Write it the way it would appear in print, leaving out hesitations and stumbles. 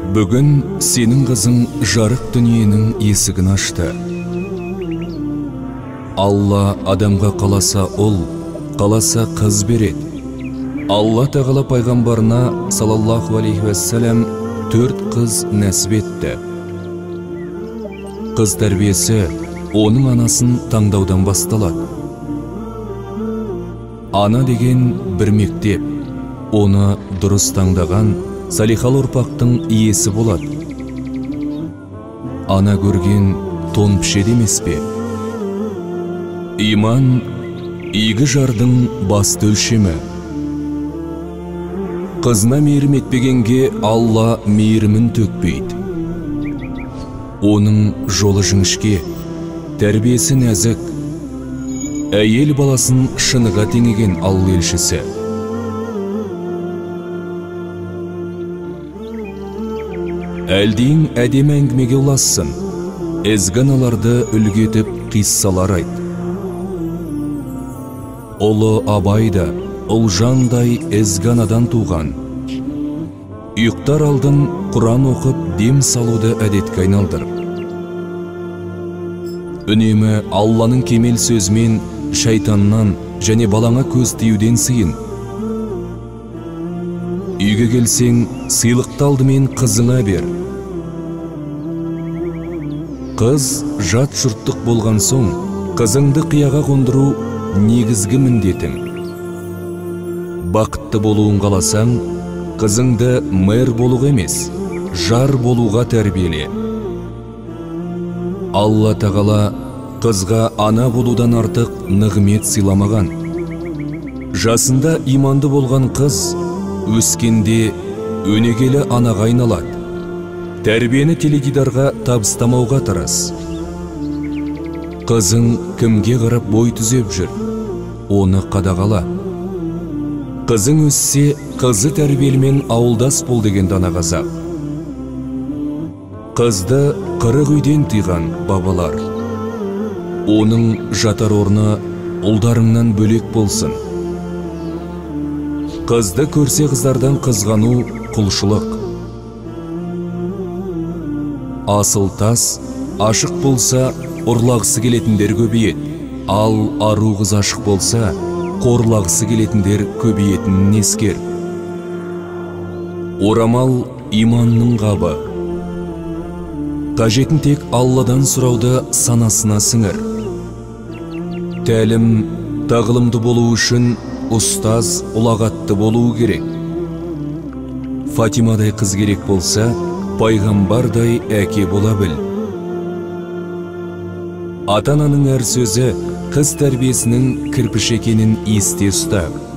Бүгін сенің қызың жарық дүниенің есігін ашты. Алла адамға қаласа ұл, қаласа қыз береді. Алла тағала пайғамбарына саллаллаху алейхи вассалам 4 қыз нәсіп етті. Қыз тәрбиесі оның анасын таңдаудан басталады. Ана деген бір мектеп, оны дұрыс таңдаған салихалы ұрпақтың иесі болады. Ана көрген тон пішеді емес пе? Иман игі жардың басты өлшемі. Қызына мейірім етпегенге Алла мейірімін төкпейді. Оның жолы жіңішке, тәрбиесі нәзік. Әйел баласын шыныға теңеген Алла елшісі. Әлдейін әдемі әңгімеге ұлассың, ізгі аналарды үлгі етіп қиссалар айт. Ұлы Абай да ұлжандай ізгі анадан туған. Ұйықтар алдын Құран оқып дем салуды әдетке айналдыр. Үнемі Алланың кемел сөзімен шайтаннан және балаңа көз тиюден сыйын. Үйге келсең, сыйлықты алдымен қызыңа бер. Қыз жат жұрттық болған соң, қызыңды қияға қондыру негізгі міндетің. Бақытты болуын қаласаң, қызыңды мэр болуға емес, жар болуға тәрбиеле. Алла тағала қызға ана болудан артық нығмет сыйламаған. Жасында иманды болған қыз өскенде өнегелі анаға айналады. Тәрбиені теледидарға табыстамауға тырыс. Қызың кімге қарап бой түзеп жүр, оны қадағала. Қызың өссе, қызы тәрбиелімен ауылдас бол деген дана қазақ. Қызды 40 үйден тыйған бабалар. Оның жатар орны ұлдарыңнан бөлек болсын. Қызды көрсе қыздардан қызғану құлшылық. Асыл тас ашық болса, ұрлағысы келетіндер көбейеді. Ал ару қыз ашық болса, қорлағысы келетіндер көбейетінін ескер. Орамал иманның қабы. Қажетін тек Алладан сұрауды санасына сіңір. Тәлім, тағылымды болу үшін ұстаз ұлағатты болуы керек. Фатимадай қыз керек болса, пайғамбардай әке бола біл. Ата-ананың әр сөзі қыз тәрбиесінің кірпіш екенін есте ұста.